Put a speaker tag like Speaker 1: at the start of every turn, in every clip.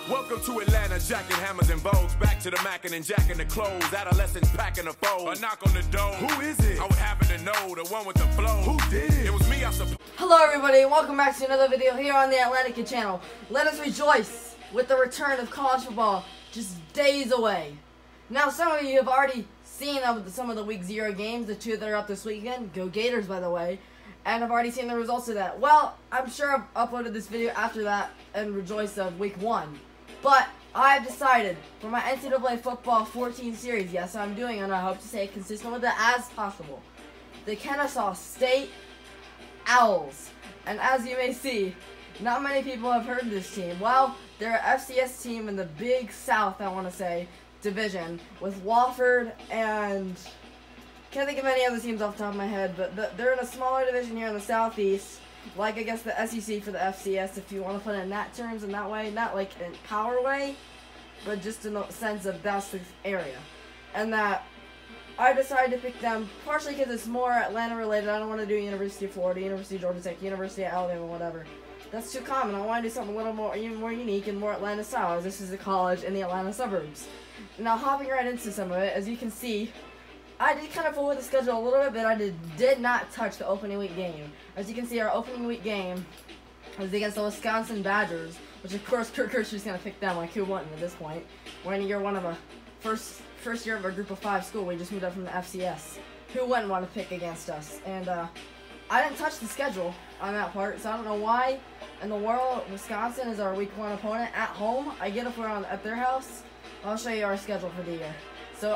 Speaker 1: Welcome to Atlanta, jacking hammers and bows. Back to the mackin' and jacking the clothes. Adolescents packing the foes. A knock on the door. Who is it? I would happen to know, the one with the flow. Who did it? It was me, I suppose.
Speaker 2: Hello everybody, and welcome back to another video here on the Atlantica channel. Let us rejoice with the return of college football just days away. Now some of you have already seen some of the week 0 games, the 2 that are up this weekend. Go Gators, by the way. And I've already seen the results of that. Well, I'm sure I've uploaded this video after that and rejoiced of week 1. But I've decided for my NCAA football 14 series, yes, I'm doing it, and I hope to stay consistent with it as possible, the Kennesaw State Owls. And as you may see, not many people have heard of this team. Well, they're an FCS team in the Big South, I want to say, division, with Wofford and can't think of any other teams off the top of my head, but they're in a smaller division here in the Southeast, like I guess the SEC for the FCS, if you want to put it in that terms, in that way, not like in power way, but just in the sense of that's the area. And that I decided to pick them partially because it's more Atlanta related. I don't want to do University of Florida, University of Georgia Tech, University of Alabama, whatever. That's too common. I want to do something a little more, even more unique and more Atlanta style, as this is a college in the Atlanta suburbs. Now, hopping right into some of it, as you can see, I did kind of fool with the schedule a little bit, but I did not touch the opening week game. As you can see, our opening week game was against the Wisconsin Badgers, which of course Kirk Herbstreit's going to pick them, like who wouldn't at this point. We're in year one of a first year of our group of 5 school. We just moved up from the FCS. Who wouldn't want to pick against us? And I didn't touch the schedule on that part, so I don't know why in the world Wisconsin is our week 1 opponent at home. I get if we're at their house. I'll show you our schedule for the year. So,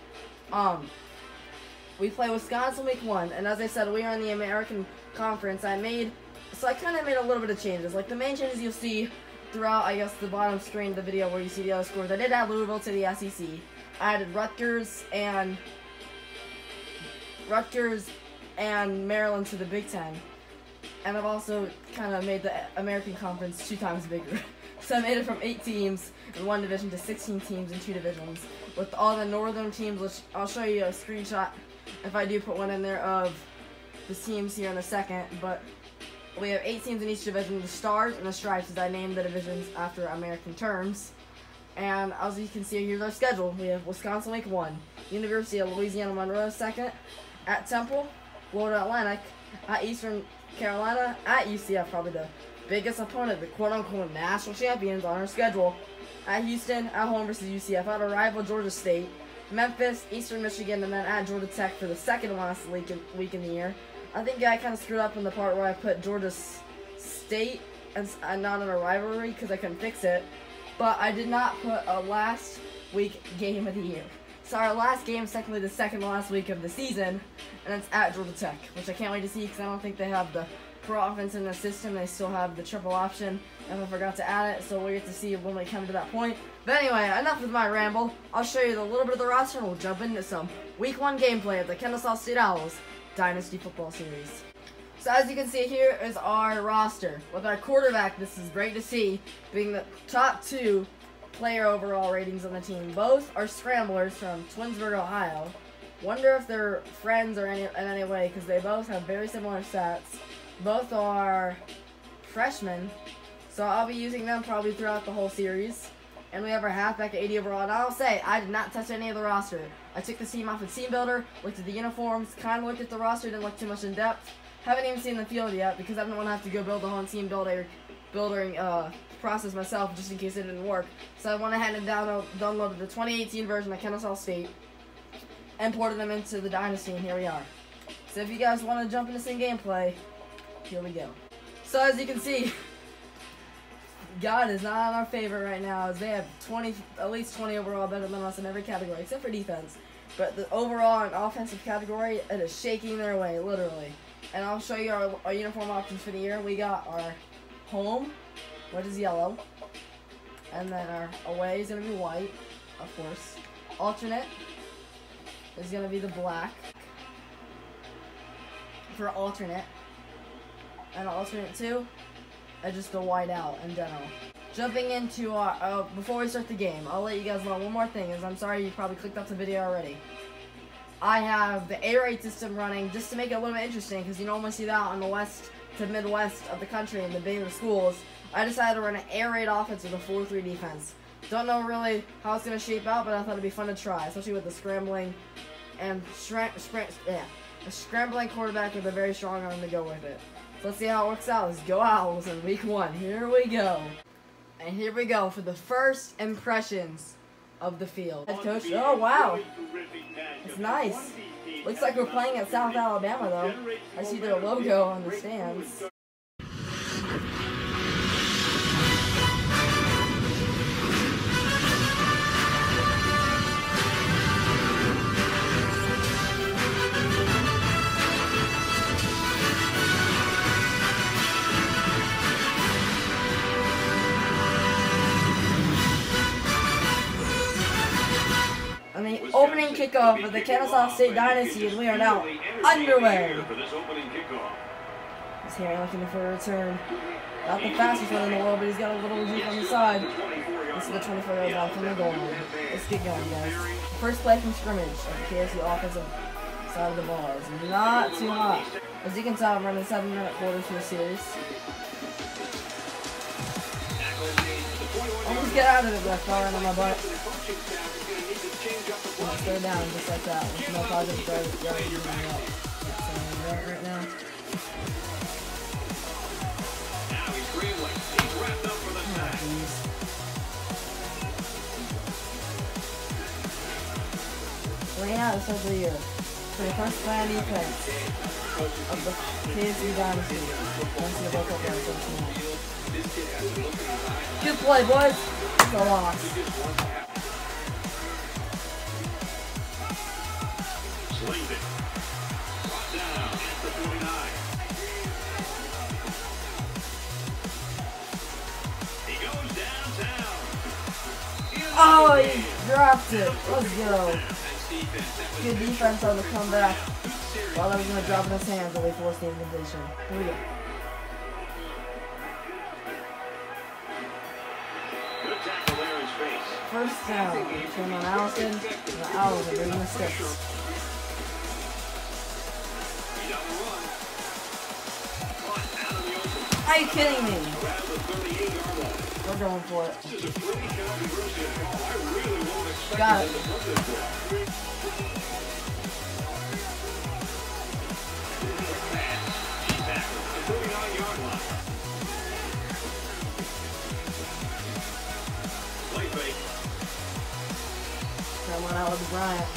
Speaker 2: we play Wisconsin week 1, and as I said, we are in the American Conference. I kind of made a little bit of changes. Like the main changes you'll see throughout, I guess, the bottom screen of the video where you see the other scores. I did add Louisville to the SEC. I added Rutgers and Maryland to the Big Ten. And I've also kind of made the American Conference 2 times bigger. So I made it from 8 teams in 1 division to 16 teams in 2 divisions. With all the northern teams, which I'll show you a screenshot if I do put one in there of the teams here in a second. But we have 8 teams in each division, the Stars and the Stripes, as I named the divisions after American terms. And as you can see, here's our schedule. We have Wisconsin week 1, University of Louisiana Monroe 2nd, at Temple, Florida Atlantic, at Eastern Carolina, at UCF, probably the biggest opponent, the quote-unquote national champions on our schedule, at Houston, at home versus UCF, at our rival Georgia State, Memphis, Eastern Michigan, and then at Georgia Tech for the second last week in the year. I think I kind of screwed up in the part where I put Georgia State and not in a rivalry because I couldn't fix it. But I did not put a last week game of the year. So our last game is technically the second last week of the season, and it's at Georgia Tech, which I can't wait to see because I don't think they have the pro offense in the system. They still have the triple option, and I forgot to add it, so we'll get to see when we come to that point. But anyway, enough with my ramble. I'll show you a little bit of the roster, and we'll jump into some week 1 gameplay of the Kennesaw State Owls Dynasty Football Series. So as you can see, here is our roster. With our quarterback, this is great to see, being the top 2 player overall ratings on the team. Both are scramblers from Twinsburg, Ohio. Wonder if they're friends or in any way, because they both have very similar stats. Both are freshmen, so I'll be using them probably throughout the whole series. And we have our halfback at 80 overall. And I'll say, I did not touch any of the roster. I took the team off of Team Builder, looked at the uniforms, kind of looked at the roster, didn't look too much in depth. Haven't even seen the field yet because I didn't want to have to go build the whole team building process myself just in case it didn't work. So I went ahead and downloaded the 2018 version of Kennesaw State and ported them into the Dynasty, and here we are. So if you guys want to jump into some gameplay, here we go. So as you can see, God is not in our favor right now, as they have at least 20 overall better than us in every category except for defense. But the overall and offensive category, it is shaking their way, literally. And I'll show you our uniform options for the year. We got our home, which is yellow, and then our away is going to be white, of course. Alternate is going to be the black for alternate, and alternate 2 is just the white out in general. Jumping into our, before we start the game, I'll let you guys know one more thing, is I'm sorry you probably clicked off the video already. I have the air raid system running just to make it a little bit interesting, because you normally see that on the west to Midwest of the country in the bigger schools. I decided to run an air raid offense with a 4-3 defense. Don't know really how it's going to shape out, but I thought it'd be fun to try, especially with the scrambling and a scrambling quarterback with a very strong arm to go with it. So let's see how it works out. Let's go Owls in week 1. Here we go. And here we go for the first impressions of the field. Head coach, oh wow, it's nice. Looks like we're playing at South Alabama though. I see their logo on the stands. On the opening kickoff of the Kennesaw State Dynasty, and we are now underway. He's here looking for a return. Not the fastest one in the world, but he's got a little juke on the side. This is the 24-yard line from the goal line. Let's get going, guys. First play from scrimmage of the KSU offensive side of the ball. It's not too hot. As you can tell, I'm running 7-minute quarters for the series. Almost get out of it, but I fell right on my butt. Let's go down just like that. With no positive yardage up. So right now.
Speaker 1: Now he's scrambling. He's wrapped up for the sack.
Speaker 2: Right now, this is the year. For the first play on defense of the KSU Dynasty. Once you go football, good play, boys. It's a loss.
Speaker 1: Slings it. Brought down at the 49. He goes downtown.
Speaker 2: Oh, he dropped it. Let's go. Good defense on the comeback. While I was going to drop in his hands, and we forced the incompletion. Here we go.
Speaker 1: Good tackle there in space.
Speaker 2: First down. Turn on Allison. And the Owls are bringing the sticks. Are you kidding me? We're going for it. Got it. That one out with Bryant.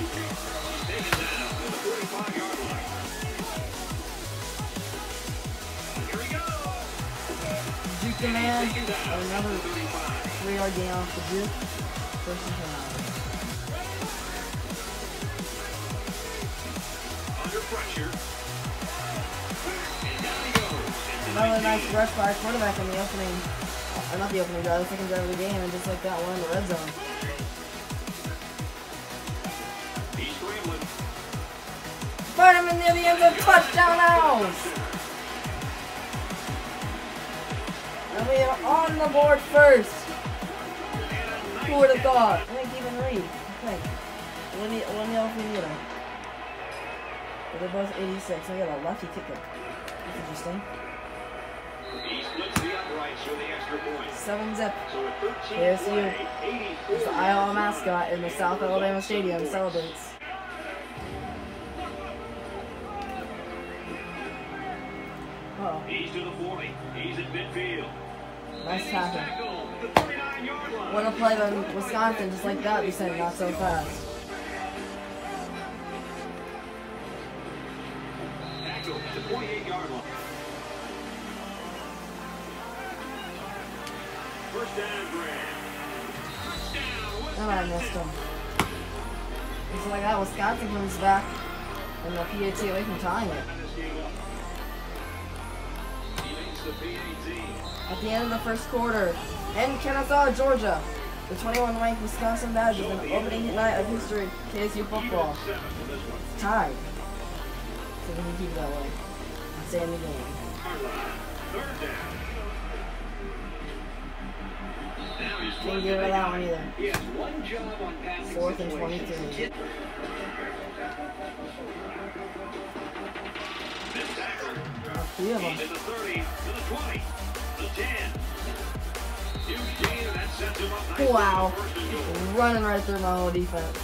Speaker 2: Juke the man. Another 3-yard gain off the juke. First and 10.
Speaker 1: Under pressure. And down he goes.
Speaker 2: Another nice rush by our quarterback in the opening, or not the opening drive, the second drive of the game, and just like that, we're in the red zone.
Speaker 1: He's scrambling.
Speaker 2: Find him in near the end zone, touchdown Owls! And we are on the board first. Who would have thought? I think even Reed. I think. 1-0 for Nito. But they're both 86. We got a lefty kicker. That's interesting.
Speaker 1: He splits the uprights for the extra point.
Speaker 2: 7-zip.
Speaker 1: So at 13
Speaker 2: KSU.
Speaker 1: play,
Speaker 2: It's the Iowa mascot in the South Alabama Stadium celebrates. Uh-oh.
Speaker 1: He's to the 40. He's at midfield.
Speaker 2: Nice tackle.
Speaker 1: Tackle, the 39-yard line.
Speaker 2: What a play by Wisconsin, just like that, they said not so fast.
Speaker 1: Tackle, the 28-yard line. First down, Graham.
Speaker 2: And I missed him. Just like that, Wisconsin comes back and the PAT away from tying it. At the end of the first quarter, in Kennesaw, Georgia, the 21-ranked Wisconsin Badgers in the opening night of history KSU football. It's tied. So we can keep it that way and stay in the game.
Speaker 1: Third down.
Speaker 2: Can't give her that one either.
Speaker 1: He has one job on passing
Speaker 2: 4th and
Speaker 1: situations.
Speaker 2: 22.
Speaker 1: This tackle.
Speaker 2: Three of them.
Speaker 1: He's in the 30, to the 20, the 10.
Speaker 2: Wow. Running right through my whole defense.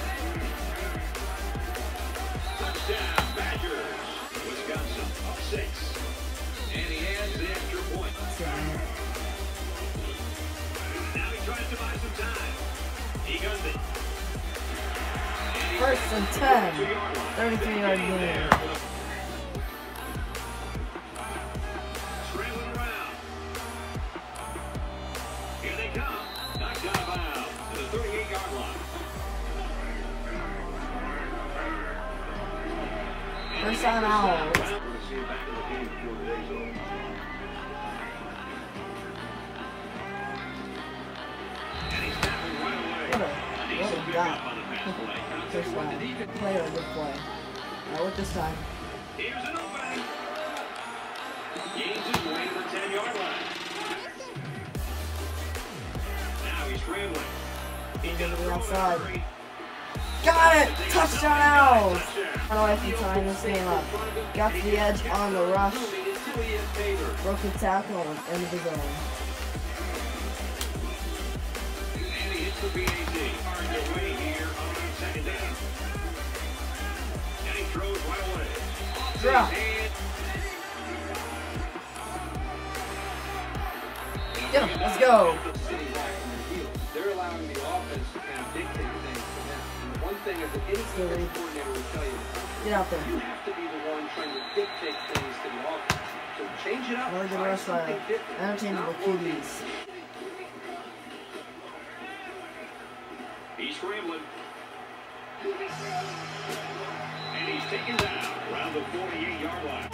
Speaker 3: Touchdown, Badgers. Wisconsin up 6. And he has the extra point. Now he tries to buy some time. He guns it.
Speaker 2: First and 10. 33-yard gain.
Speaker 3: Scrambling around. Here they come. Knocked out of bounds to the 38-yard line.
Speaker 2: First down, Owls.
Speaker 3: We're going to see him back in the game before the day's over. And he's tapping right away.
Speaker 2: What a
Speaker 3: Decent
Speaker 2: guy.
Speaker 3: pickup on the pass play.
Speaker 2: First down. Play a good play. Now with this time.
Speaker 3: Here's an opening. Gains his way to the 10-yard line. Now he's scrambling. He's going to
Speaker 2: The
Speaker 3: throw it
Speaker 2: outside.
Speaker 3: out.
Speaker 2: Got it! Touchdown, Owls! Run away from tying this game up. Got the edge on the rush. Broke the tackle and ended the zone.
Speaker 3: And he hits the PAT. Hard to way here on second down. And he throws right away.
Speaker 2: Drop. Get him, let's go.
Speaker 4: Sitting back in the field, they're allowing the offense to kind of dictate things to them. And the one thing that the defensive coordinator will tell you,
Speaker 2: Get out there.
Speaker 4: you have to be the one trying to dictate things to the offense. So change it up.
Speaker 2: Really good
Speaker 4: try
Speaker 2: rush by
Speaker 4: something different.
Speaker 2: interchangeable
Speaker 4: Not what it
Speaker 2: QBs.
Speaker 4: is.
Speaker 3: He's scrambling. And he's taken down around the 48-yard line.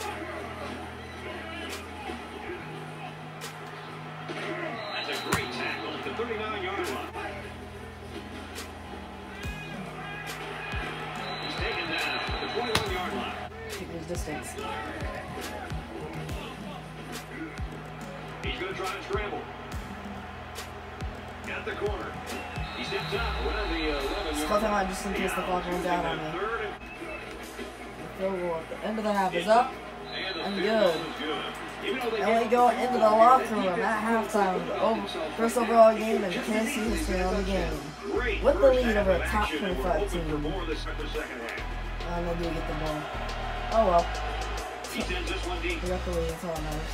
Speaker 3: That's a great tackle at the 39-yard line. He's taken down at the 21-yard line.
Speaker 2: Keep his distance.
Speaker 3: He's going to try and scramble. Got the corner. He steps out around the 11-yard
Speaker 2: Just cut him out just in case the clock runs out on me. Field goal at the end of the half is up and good. And we go into the locker room at halftime. First overall game in Kansas City history on the game. With the lead over a top 25 team. And they do get the ball. Oh well.
Speaker 3: He sends this one deep.
Speaker 2: We got the lead, that's all that matters.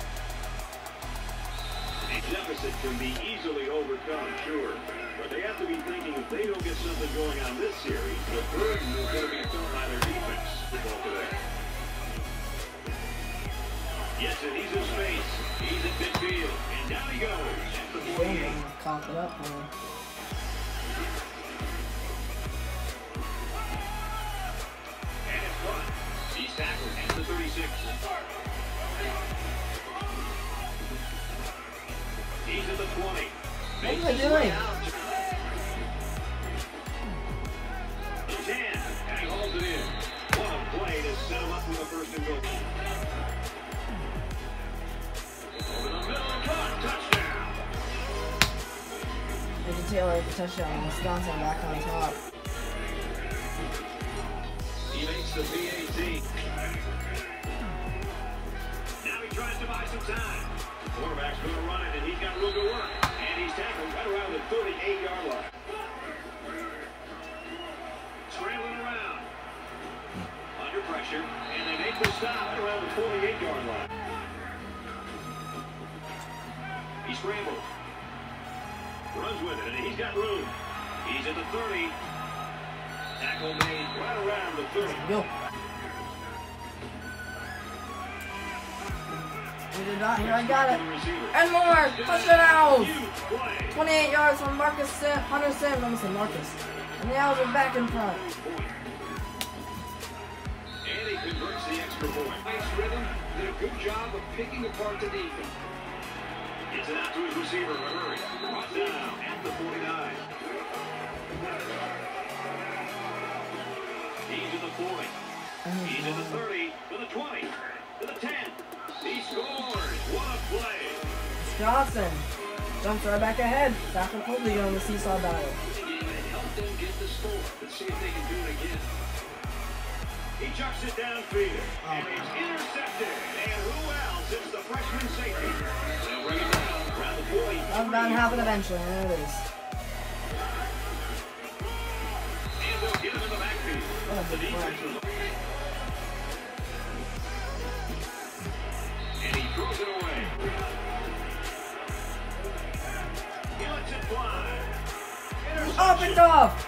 Speaker 3: A deficit can be easily overcome, sure. But they have to be thinking if they don't get something going on this series, the burden is going to be thrown on their defense football today. Yes, and he's in space. He's at midfield. And down he goes. At the 48.
Speaker 2: Cough it up, man.
Speaker 3: And it's caught. He's tackled at the 36. He's at the 20.
Speaker 2: What am I doing?
Speaker 3: The 10. And he holds it in. What a play to set him up with a first and goal. Over the middle, caught. Touchdown.
Speaker 2: Major Taylor with the touchdown. Wisconsin back on top.
Speaker 3: He makes the PAT. Now he tries to buy some time. Quarterback's going to run it, and he's got room to work. And he's tackled right around the 38-yard line. Scrambling around. Under pressure, and they make the stop right around the 48-yard line. He scrambled. Runs with it, and he's got room. He's at the 30. Tackle made right around the 30.
Speaker 2: Go. Here I got it. And more! Touchdown Owls! 28 yards from Hunter Sims. I'm going to say Marcus. And the Owls are back in front.
Speaker 3: And he converts the extra point.
Speaker 4: Nice rhythm. Did a good job of picking apart the defense.
Speaker 3: Gets it out to his receiver in a hurry. Brought down at the 49. He's at the 40. He's at the 30. To the 20. To the 10. He scores. What a play.
Speaker 2: Johnson jumps right back ahead. Back and forth on the seesaw battle.
Speaker 4: Help them get the score. Let's see if they can do it again.
Speaker 3: He chucks it downfield. And it's intercepted. And who else? It's the freshman safety. They'll bring it down. Around the 40.
Speaker 2: That's about to happen eventually. There it is.
Speaker 3: And they'll get him in the backfield.
Speaker 2: What a
Speaker 3: The
Speaker 2: big
Speaker 3: defense
Speaker 2: play.
Speaker 3: was. And he throws it away. He lets it fly.
Speaker 2: Up and off!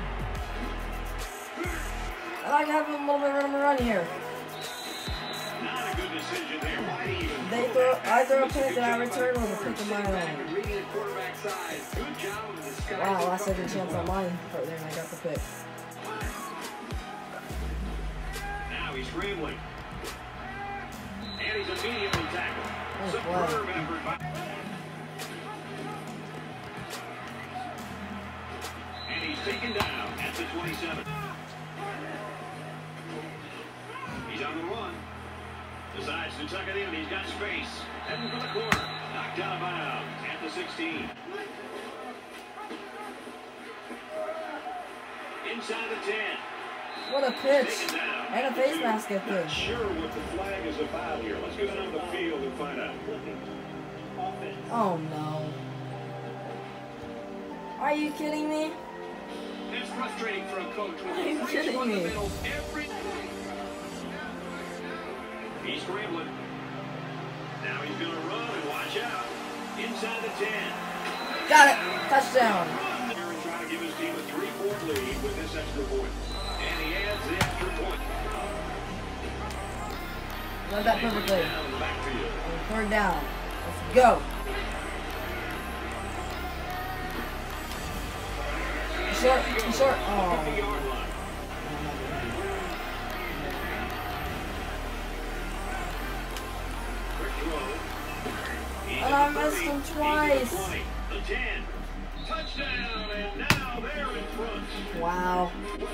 Speaker 2: I like having a little bit of a run here.
Speaker 3: Not a good decision there. Why do you even
Speaker 2: I throw a pick and I return with a pick of my own.
Speaker 4: Reading the quarterback side. Good job of the disguise.
Speaker 2: Wow, last second chance on mine right there and I got the pick.
Speaker 3: Now he's scrambling. And he's immediately tackled.
Speaker 2: Nice
Speaker 3: Superb
Speaker 2: play.
Speaker 3: effort by. And he's taken down at the 27. He's on the run. Decides to tuck it in. He's got space. Heading for the corner. Knocked out of bounds at the 16. Inside the 10.
Speaker 2: What a pitch! And a face mask at
Speaker 3: Not
Speaker 2: this.
Speaker 3: sure what the flag is about here. Let's go down the field and find out.
Speaker 2: Oh no. Are you kidding me?
Speaker 3: It's frustrating for a coach when
Speaker 2: Are you kidding me?
Speaker 3: He's scrambling. Now he's going to run and watch out. Inside the 10.
Speaker 2: Got it! Touchdown!
Speaker 3: Run there and try to give his team a 3-4 lead with this extra point. And he adds the extra point.
Speaker 2: Read that perfectly.
Speaker 3: Down in the backfield.
Speaker 2: Third down. Let's go. Short, short. Oh.
Speaker 3: 50-yard line. Quick throw. He's
Speaker 2: And
Speaker 3: at
Speaker 2: I
Speaker 3: the
Speaker 2: missed
Speaker 3: 30.
Speaker 2: him
Speaker 3: He's at
Speaker 2: twice.
Speaker 3: the 20. The 10. Touchdown, and now they're in front.
Speaker 2: Wow.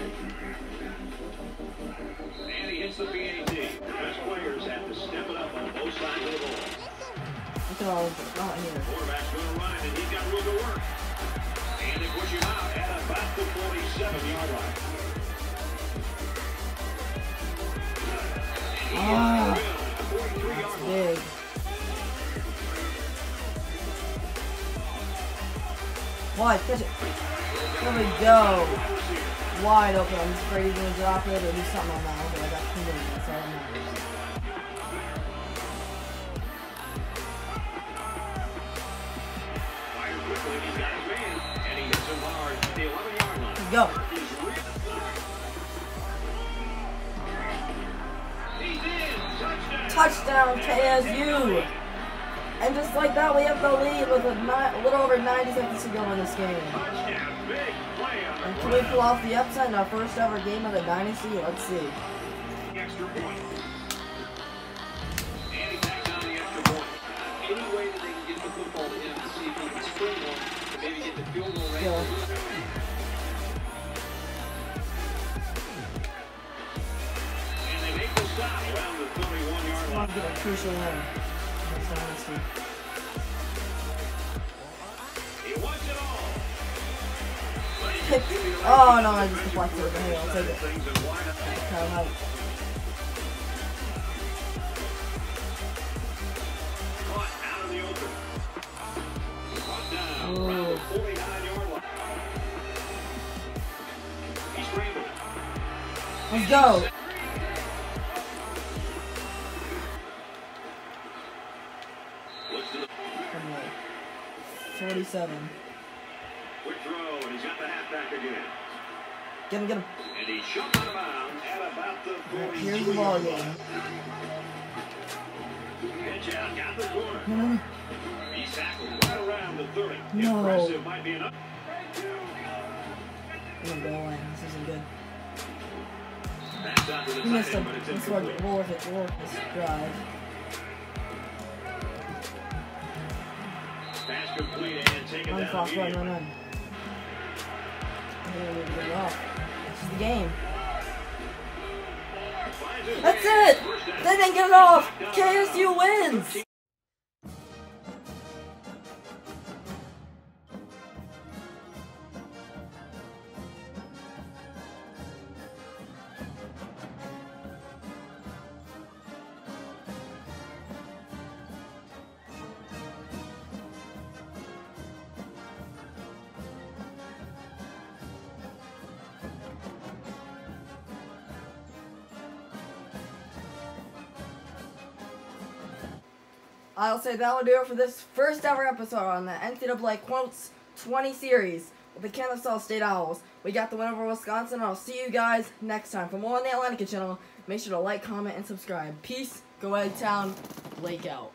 Speaker 3: And he hits the PAT. Best players have to step it up on both sides of the ball.
Speaker 2: Look at all of it. Not here.
Speaker 3: Quarterback's going to run it, and he's got room to work. And they push him out at about the 47-yard line. And he
Speaker 2: Ah.
Speaker 3: hits the 43-yard line.
Speaker 2: Big. Wide, catch it. There we go. Wide open. I'm just afraid he's going to drop it or do something on that. But I got 2 minutes. That's all that matters.
Speaker 3: Fires quickly, he's got his man. And he hits him hard at the 11-yard line.
Speaker 2: Go.
Speaker 3: He's in. Touchdown.
Speaker 2: Touchdown KSU. And just like that, we have the lead with a little over 90 seconds to go in this game.
Speaker 3: Touchdown. Big play on
Speaker 2: And
Speaker 3: the
Speaker 2: can we pull off the upset in our first ever game of the Dynasty? Let's see.
Speaker 3: extra point. And he tacks on the extra point.
Speaker 4: Any way that they can get the football to him to see if he can spring one, to maybe get the field goal range.
Speaker 2: Go.
Speaker 3: And they make the stop around the 31-yard
Speaker 2: I want
Speaker 3: line.
Speaker 2: to get a crucial win. That's the Dynasty.
Speaker 3: He wants it all.
Speaker 2: Pick. Oh no, I just deflected it. Hey, I'll take it.
Speaker 3: Things and wide up.
Speaker 2: Kyle Hyde.
Speaker 3: Caught out of the open. Brought down
Speaker 2: Ooh.
Speaker 3: around the 49-yard line. He's scrambling.
Speaker 2: Let's go.
Speaker 3: Looks to the
Speaker 2: 47.
Speaker 3: quick throw, and he's got the halfback again.
Speaker 2: Get him, get him.
Speaker 3: And he's shoved out of bounds at about the 43.
Speaker 2: Here's the ball game.
Speaker 3: Pitch out, got the corner.
Speaker 2: No, no, no.
Speaker 3: He's tackled right around the 30.
Speaker 2: No.
Speaker 3: Impressive might be enough.
Speaker 2: I'm gonna go away. This isn't good.
Speaker 3: Pass out to the
Speaker 2: We missed
Speaker 3: tight
Speaker 2: him.
Speaker 3: end, but it's
Speaker 2: Let's work
Speaker 3: incomplete.
Speaker 2: it. We'll work it. We'll work this drive.
Speaker 3: Pass complete and taken
Speaker 2: Run,
Speaker 3: down
Speaker 2: Fox, run,
Speaker 3: immediately.
Speaker 2: run, run. I think we need to get it off. This is the game.
Speaker 3: Finds his
Speaker 2: That's
Speaker 3: man.
Speaker 2: it!
Speaker 3: First down.
Speaker 2: They didn't get it off! KSU wins! I'll say that will do it for this first ever episode on the NCAA Quotes 20 series with the Kennesaw State Owls. We got the win over Wisconsin, and I'll see you guys next time. For more on the Atlantica channel, make sure to like, comment, and subscribe. Peace, go Eggtown, Blake out.